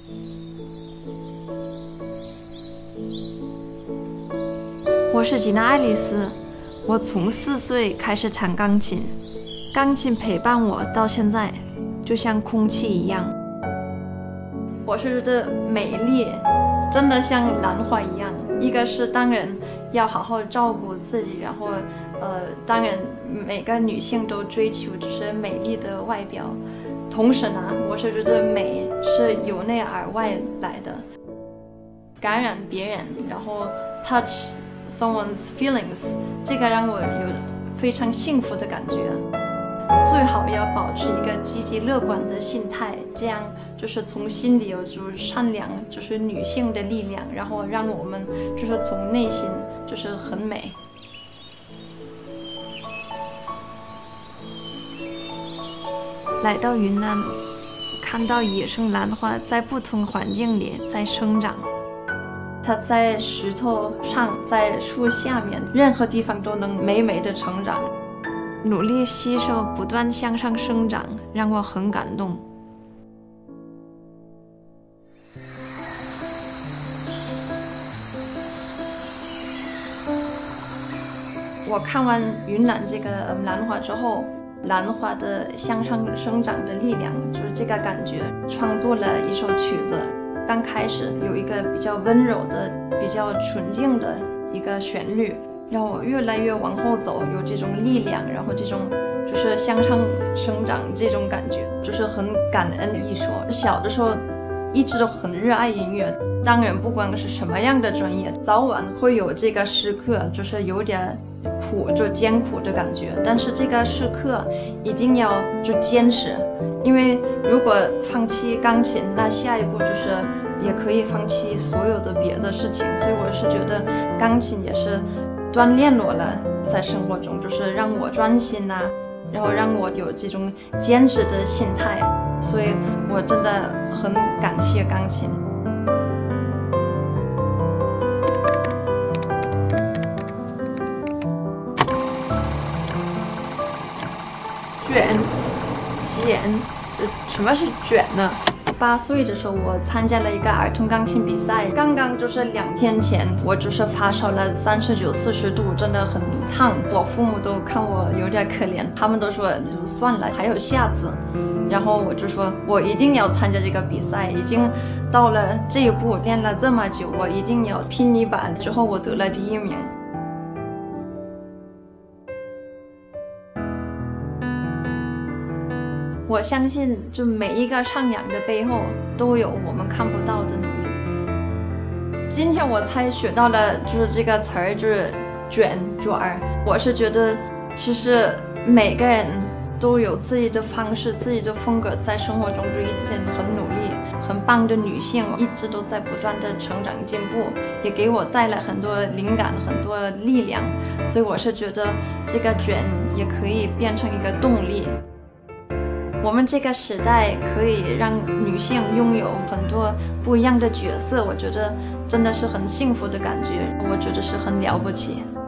我是吉娜·爱丽丝，我从4岁开始弹钢琴，钢琴陪伴我到现在，就像空气一样。我是觉得美丽真的像兰花一样，一个是当然要好好照顾自己，然后当然每个女性都追求就是美丽的外表，同时呢，我是觉得美是由内而外来的，感染别人，然后 touch someone's feelings， 这个让我有非常幸福的感觉。最好要保持一个积极乐观的心态，这样就是从心里有就是善良，就是女性的力量，然后让我们就是从内心就是很美。来到云南，看到野生兰花在不同环境里在生长。它在石头上，在树下面，任何地方都能美美的成长，努力吸收，不断向上生长，让我很感动。我看完云南这个兰花之后，兰花的向上生长的力量，就是这个感觉，创作了一首曲子。刚开始有一个比较温柔的、比较纯净的一个旋律，让我越来越往后走，有这种力量，然后这种就是向上生长这种感觉，就是很感恩艺术。小的时候一直都很热爱音乐，当然不管是什么样的专业，早晚会有这个时刻，就是有点苦，就艰苦的感觉。但是这个时刻一定要就坚持。因为如果放弃钢琴，那下一步就是也可以放弃所有的别的事情。所以我是觉得钢琴也是锻炼我了，在生活中就是让我专心啊，然后让我有这种坚持的心态。所以我真的很感谢钢琴。卷，什么是卷呢？8岁的时候，我参加了一个儿童钢琴比赛，刚刚就是2天前，我就是发烧了39、40度，真的很烫。我父母都看我有点可怜，他们都说算了，还有下次。然后我就说，我一定要参加这个比赛，已经到了这一步，练了这么久，我一定要拼一把。之后我得了第1名。我相信，就每一个唱扬的背后，都有我们看不到的努力。今天我才学到了，就是这个词儿，就是卷儿。我是觉得，其实每个人都有自己的方式、自己的风格，在生活中就一直很努力、很棒的女性，一直都在不断的成长进步，也给我带来很多灵感、很多力量。所以我是觉得，这个卷也可以变成一个动力。我们这个时代可以让女性拥有很多不一样的角色，我觉得真的是很幸福的感觉，我觉得是很了不起。